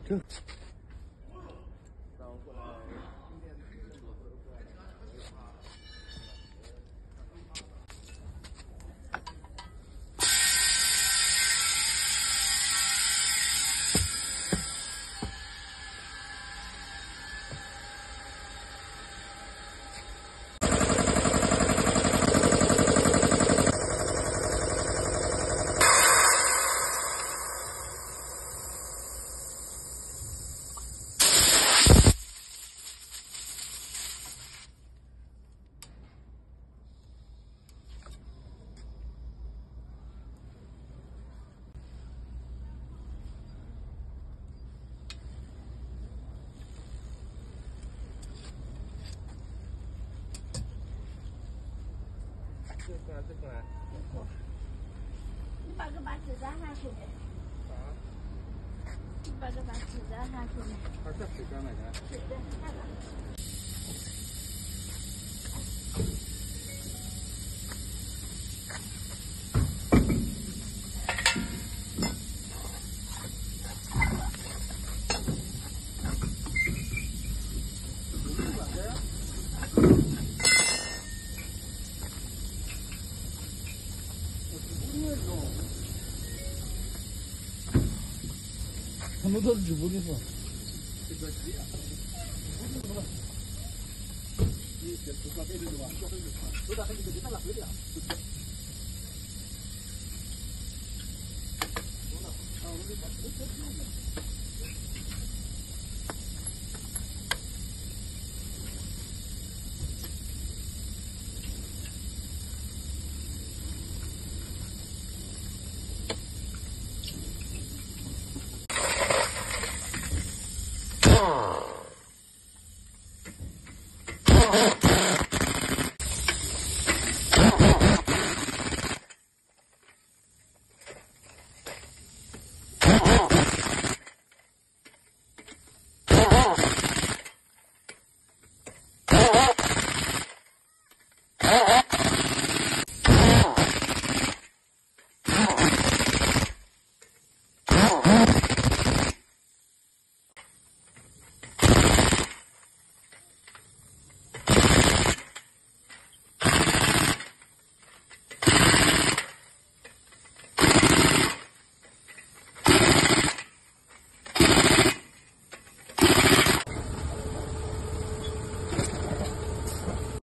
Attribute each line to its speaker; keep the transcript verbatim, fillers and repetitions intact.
Speaker 1: 这。
Speaker 2: 这过来，这过来。
Speaker 3: 你把个把纸扎下去呗。
Speaker 2: 啥？
Speaker 3: 你把个把纸扎下去呗。
Speaker 2: 它是纸张来的。
Speaker 3: 对对，看吧。
Speaker 1: 他们都是织布的是吧？
Speaker 2: 这个鸡啊，织布的什么？你这不管别的吧，小孩子穿，都在很这个咱俩会的呀。我那，啊，我那把这个